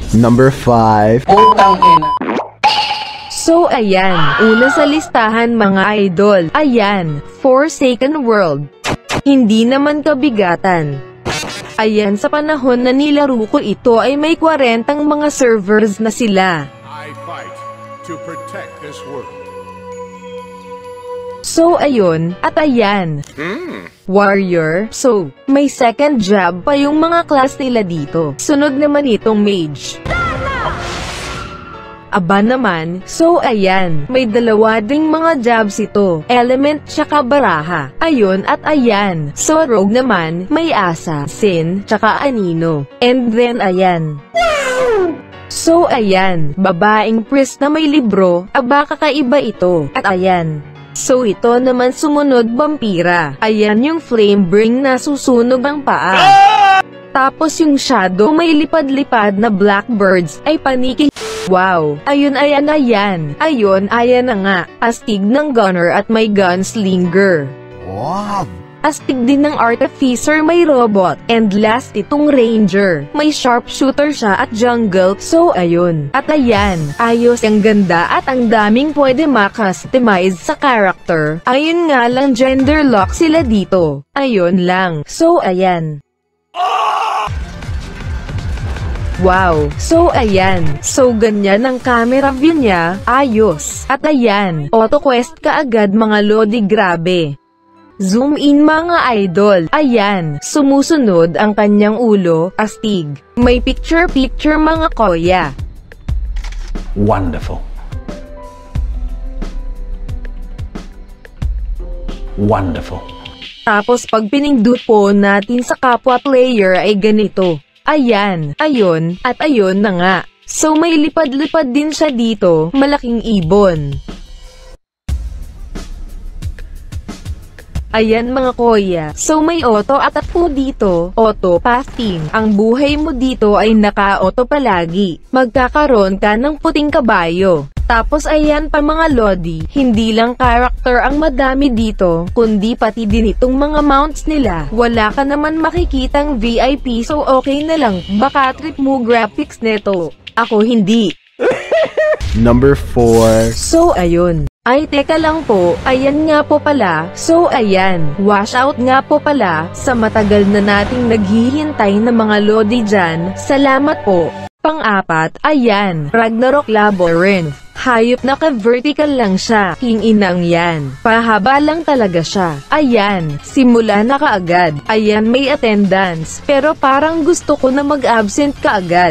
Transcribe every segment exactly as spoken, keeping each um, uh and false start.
Number five. Putang ina. So ayan, una sa listahan mga idol, ayan, Forsaken World. Hindi naman kabigatan. Ayan, sa panahon na nilaro ko ito ay may kwarentang mga servers na sila. I fight to protect this world. So ayun, at ayan, Hmm. Warrior, so, may second job pa yung mga class nila dito. Sunod naman itong Mage. Aba naman, so ayan, may dalawa ding mga jobs ito, Element tsaka Baraha. Ayun at ayan, so Rogue naman, may Asa, Sin, tsaka Anino. And then ayan. So ayan, babaeng priest na may libro, aba kakaiba ito. At ayan. So ito naman sumunod Vampira. Ayan yung Flamebring na susunog ang paa. Tapos yung Shadow may lipad-lipad na Blackbirds ay paniki. Wow! Ayun ayan ayan. Ayun ayan na nga. Astig ng Gunner at may Gunslinger. Wow! Astig din ng Artificer may Robot. And last itong Ranger. May Sharpshooter siya at Jungle. So ayun. At ayan. Ayos ang ganda at ang daming pwede ma-customize sa character. Ayun nga lang gender lock sila dito. Ayun lang. So ayan. Wow! So ayan, so ganyan ang camera view niya, ayos. At ayan, auto quest ka agad mga lodi grabe. Zoom in mga idol, ayan, sumusunod ang kanyang ulo, astig. May picture-picture mga koya. Wonderful. Wonderful. Tapos pag pinindot po natin sa kapwa player ay ganito. Ayan, ayun, at ayun na nga. So may lipad-lipad din siya dito, malaking ibon. Ayan mga koya, so may auto attack po dito, auto pathing. Ang buhay mo dito ay naka-auto palagi. Magkakaroon ka ng puting kabayo. Tapos ayan pa mga lodi, hindi lang character ang madami dito, kundi pati din itong mga mounts nila. Wala ka naman makikitang V I P so okay na lang, baka trip mo graphics neto. Ako hindi. Number four. So ayun. Ay teka lang po, ayan nga po pala, so ayan, wash out nga po pala, sa matagal na nating naghihintay na mga lodi dyan, salamat po. Pang-apat, ayan, Ragnarok Labyrinth. Hayop na ka-vertical lang siya, king inang yan. Pahaba lang talaga siya. Ayan, simula na kaagad. Ayan may attendance, pero parang gusto ko na mag-absent kaagad.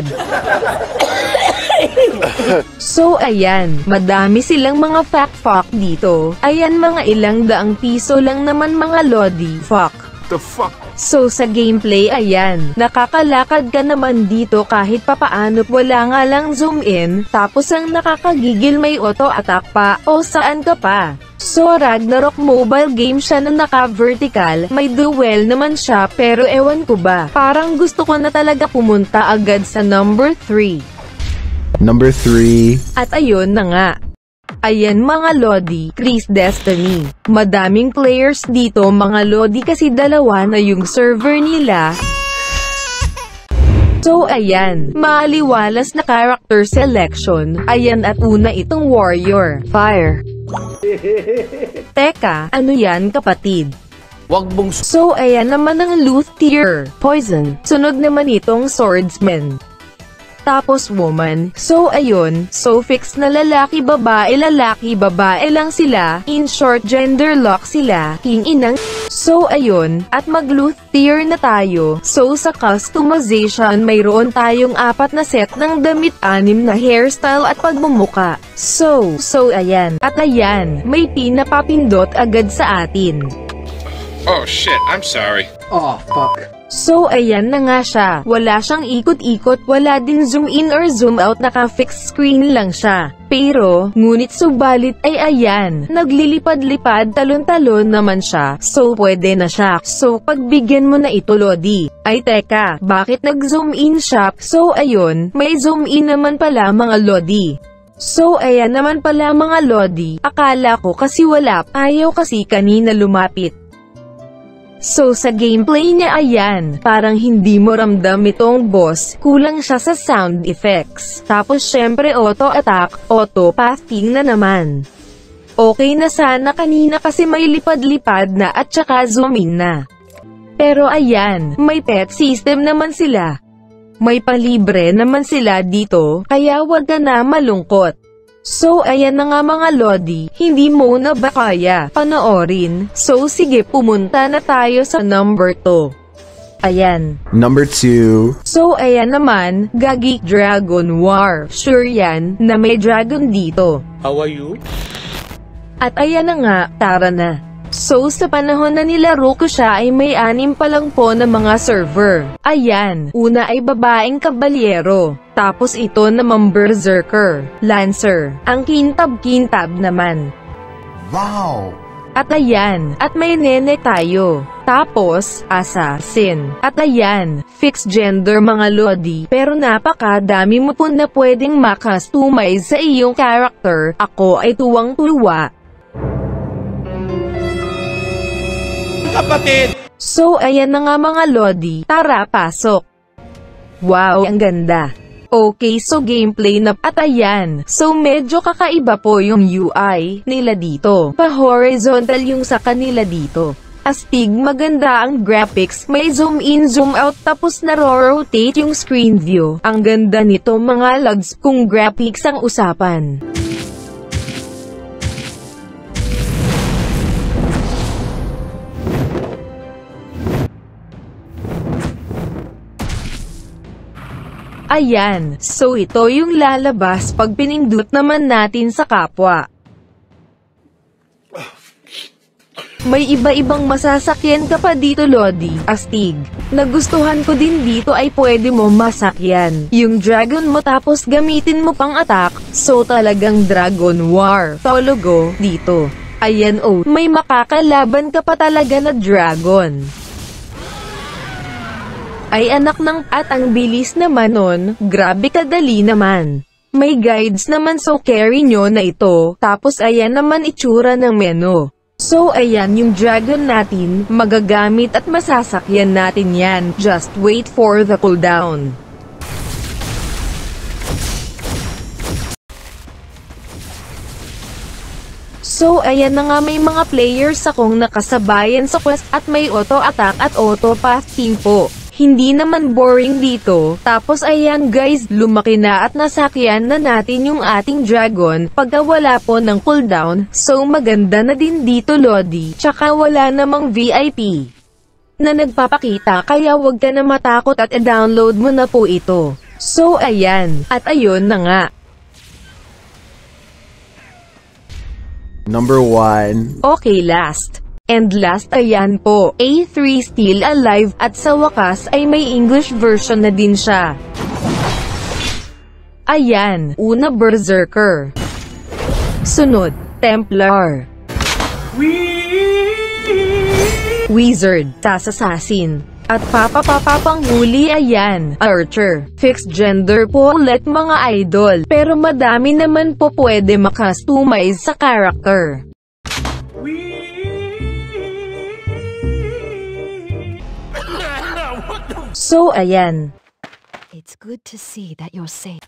So ayan, madami silang mga fact-fuck dito. Ayan mga ilang daang piso lang naman mga lodi. Fuck. The fuck? So sa gameplay ayan, nakakalakad ka naman dito kahit papaano wala nga lang zoom in, tapos ang nakakagigil may auto attack pa, o saan ka pa. So Ragnarok mobile game siya na naka-vertical, may duel naman siya pero ewan ko ba, parang gusto ko na talaga pumunta agad sa number three. Number three. At ayun na nga. Ayan mga lodi, Chris Destiny. Madaming players dito mga lodi kasi dalawa na yung server nila. So ayan, maaliwalas na character selection. Ayan at una itong Warrior, Fire. Teka, ano yan kapatid? Wag mong So ayan naman ang Luthier, Poison. Sunod naman itong Swordsman. Tapos woman, so ayun, so fix na lalaki babae lalaki babae lang sila, in short gender lock sila, king inang. So ayun, at mag-luthier na tayo, so sa customization mayroon tayong apat na set ng damit, anim na hairstyle at pagmumuka. So, so ayan, at ayan, may pinapapindot agad sa atin. Oh shit, I'm sorry. Oh, fuck. So ayan na nga siya, wala siyang ikot-ikot, wala din zoom in or zoom out, naka-fixed screen lang siya. Pero, ngunit subalit ay ayan, naglilipad-lipad talon-talon naman siya, so pwede na siya. So pagbigyan mo na ito lodi. Ay teka, bakit nag-zoom in siya? So ayun, may zoom in naman pala mga lodi. So ayan naman pala mga lodi, akala ko kasi wala, ayaw kasi kanina lumapit. So sa gameplay niya ayan, parang hindi mo ramdam itong boss, kulang siya sa sound effects. Tapos syempre auto attack, auto pathing na naman. Okay na sana kanina kasi may lipad-lipad na at saka zoom in na. Pero ayan, may pet system naman sila. May palibre naman sila dito, kaya wag ka na malungkot. So ayan na nga mga lodi, hindi mo na ba kaya panoorin? So sige, pumunta na tayo sa number two. Ayan. Number two. So ayan naman, Gagi Dragon War. Sure yan, na may dragon dito. How are you? At ayan na nga, tara na. So sa panahon na nilaro ko siya ay may anim pa lang po na mga server. Ayan, una ay babaeng kabalyero. Tapos ito namang berserker, lancer, ang kintab-kintab naman. Wow! At ayan, at may nene tayo. Tapos, assassin. At ayan, fixed gender mga lodi. Pero napakadami mo po na pwedeng makastomize sa iyong character. Ako ay tuwang-tuwa. Kapatid! So ayan na nga mga lodi, tara pasok. Wow, ang ganda. Okay, so gameplay na at ayan. So medyo kakaiba po yung U I nila dito. Pa-horizontal yung sa kanila dito. Astig maganda ang graphics, may zoom in zoom out tapos naro-rotate yung screen view. Ang ganda nito mga lods kung graphics ang usapan. Ayan, so ito yung lalabas pag pinindot naman natin sa kapwa. May iba-ibang masasakyan ka pa dito lodi, astig. Nagustuhan ko din dito ay pwede mo masakyan yung dragon mo tapos gamitin mo pang attack, so talagang Dragon War Tologo dito. Ayan oh, may makakalaban ka pa talaga na dragon. Ay anak ng, at ang bilis naman nun, grabe kadali naman. May guides naman so carry nyo na ito, tapos ayan naman itsura ng menu. So ayan yung dragon natin, magagamit at masasakyan natin yan, just wait for the cooldown. So ayan na nga may mga players akong nakasabayan sa quest at may auto attack at auto pathing po. Hindi naman boring dito, tapos ayan guys, lumaki na at nasakyan na natin yung ating dragon, pagka wala po ng cooldown, so maganda na din dito lodi, tsaka wala namang V I P na nagpapakita kaya wag ka na matakot at i-download mo na po ito. So ayan, at ayun na nga. Number one. Okay, last. And last ayan po, A three Still Alive, at sa wakas ay may English version na din siya. Ayan, una Berserker. Sunod, Templar. Wizard, tas Assassin. At papapapanghuli ayan, Archer. Fixed gender po ulit mga idol, pero madami naman po pwede makastomize sa character. So ayan. It's good to see that you're safe.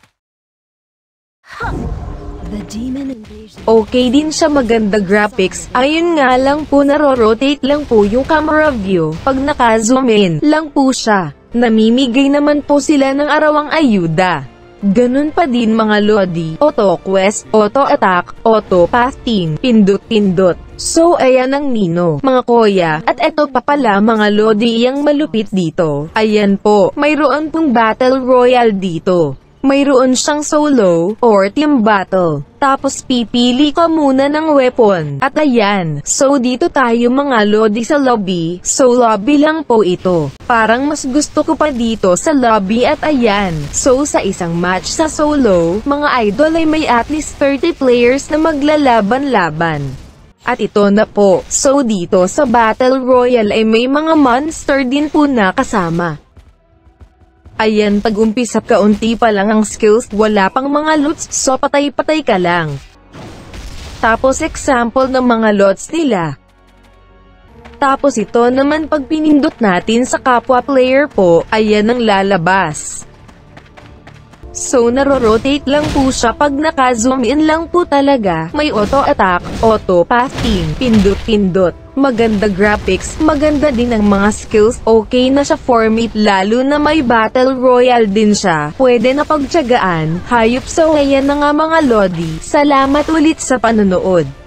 The demon invasion. Okay din siya, maganda graphics. Ayun nga lang po, naro-rotate lang po yung camera view. Pag naka-zoom in lang po siya. Namimigay naman po sila ng arawang ayuda. Ganun pa din mga lodi, auto quest, auto attack, auto pathing, pindot-pindot. So ayan ang Nino, mga kuya, at eto pa pala mga lodi yang malupit dito. Ayan po, mayroon pong battle royale dito. Mayroon siyang solo, or team battle. Tapos pipili ka muna ng weapon. At ayan, so dito tayo mga lodi sa lobby. So lobby lang po ito. Parang mas gusto ko pa dito sa lobby at ayan. So sa isang match sa solo, mga idol ay may at least thirty players na maglalaban-laban. At ito na po, so dito sa Battle Royale ay may mga monster din po na kasama. Ayan, pag-umpisa kaunti pa lang ang skills, wala pang mga loots, so patay-patay ka lang. Tapos example ng mga lots nila. Tapos ito naman pag pinindot natin sa kapwa player po, ayan ang lalabas. So naro-rotate lang po siya pag naka-zoom in lang po talaga. May auto-attack, auto-pathing, pindot-pindot. Maganda graphics, maganda din ang mga skills. Okay na siya format lalo na may battle royale din siya. Pwede na pagtiyagaan, hayop. So ayan na nga mga lodi. Salamat ulit sa panonood.